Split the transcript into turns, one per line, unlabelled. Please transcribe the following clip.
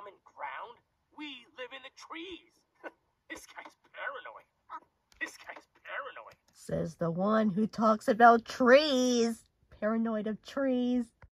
common ground. We live in the trees. This guy's paranoid. This guy's paranoid.
Says the one who talks about trees. Paranoid of trees.